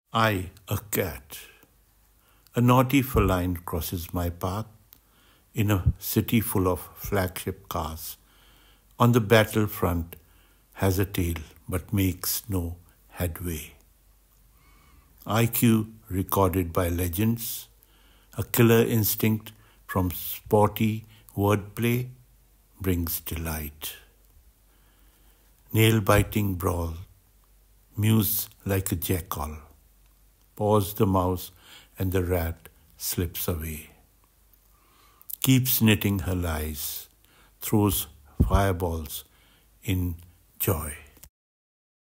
I, a cat. A naughty feline crosses my path in a city full of flagship cars. On the battlefront has a tail but makes no headway. IQ recorded by legends, a killer instinct from sporty wordplay brings delight. Nail-biting brawl, Mews like a jackal. Paws the mouse and the rat slips away. Keeps knitting her lies, throws fireballs in joy.